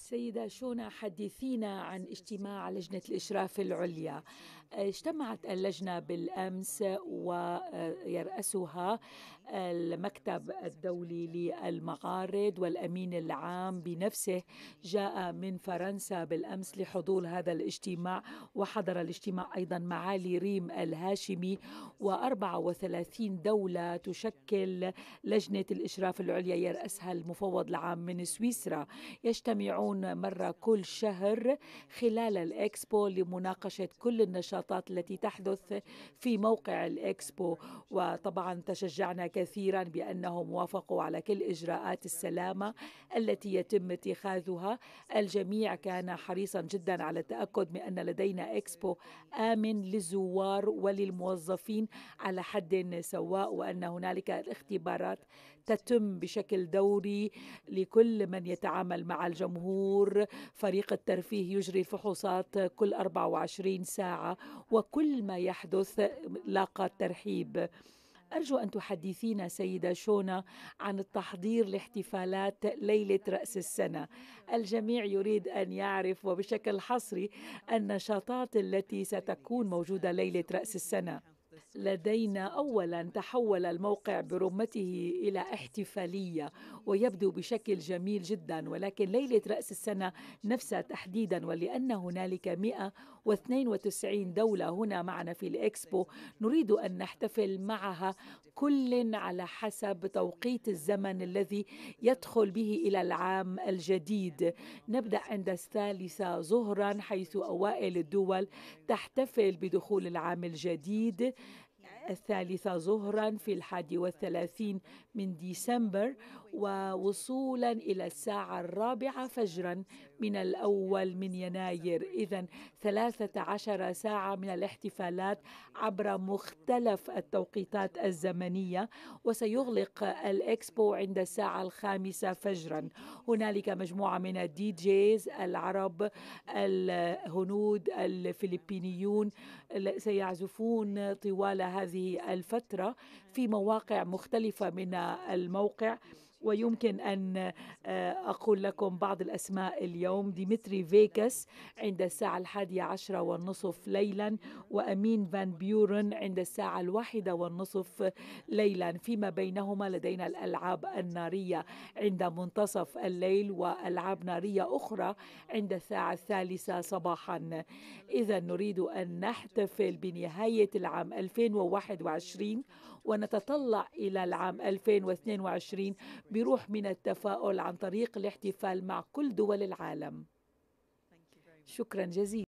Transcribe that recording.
سيدة شونا، حدثينا عن اجتماع لجنة الإشراف العليا. اجتمعت اللجنة بالأمس ويرأسها المكتب الدولي للمعارض، والأمين العام بنفسه جاء من فرنسا بالأمس لحضور هذا الاجتماع، وحضر الاجتماع أيضا معالي ريم الهاشمي، و34 دولة تشكل لجنة الإشراف العليا يرأسها المفوض العام من سويسرا. يجتمعون مرة كل شهر خلال الإكسبو لمناقشة كل النشاطات التي تحدث في موقع الإكسبو. وطبعا تشجعنا كثيرا بأنهم وافقوا على كل إجراءات السلامة التي يتم اتخاذها. الجميع كان حريصا جدا على التأكد من أن لدينا إكسبو آمن للزوار وللموظفين على حد سواء، وأن هنالك الاختبارات تتم بشكل دوري لكل من يتعامل مع الجمهور. فريق الترفيه يجري الفحوصات كل 24 ساعة، وكل ما يحدث لاقى الترحيب. أرجو أن تحدثينا سيدة شونا عن التحضير لاحتفالات ليلة رأس السنة. الجميع يريد أن يعرف وبشكل حصري النشاطات التي ستكون موجودة ليلة رأس السنة. لدينا أولا تحول الموقع برمته إلى احتفالية ويبدو بشكل جميل جدا، ولكن ليلة رأس السنة نفسها تحديدا، ولأن هنالك 192 دولة هنا معنا في الإكسبو، نريد أن نحتفل معها كل على حسب توقيت الزمن الذي يدخل به إلى العام الجديد. نبدأ عند 3 ظهرا، حيث أوائل الدول تحتفل بدخول العام الجديد. 3 ظهرا في 31 من ديسمبر، ووصولا إلى الساعة 4 فجرا من 1 من يناير. إذن 13 ساعة من الاحتفالات عبر مختلف التوقيتات الزمنية. وسيغلق الإكسبو عند الساعة 5 فجرا. هنالك مجموعة من الدي جيز العرب، الهنود، الفلبينيون سيعزفون طوال هذه الفترة في مواقع مختلفة من الموقع. ويمكن أن أقول لكم بعض الأسماء اليوم: ديمتري فيكاس عند الساعة 11:30 ليلا، وأمين فان بيورن عند الساعة 1:30 ليلا. فيما بينهما لدينا الألعاب النارية عند منتصف الليل، وألعاب نارية أخرى عند الساعة 3 صباحا. إذا نريد أن نحتفل بنهاية العام 2021 ونتطلع إلى العام 2022 بروح من التفاؤل عن طريق الاحتفال مع كل دول العالم. شكرا جزيلا.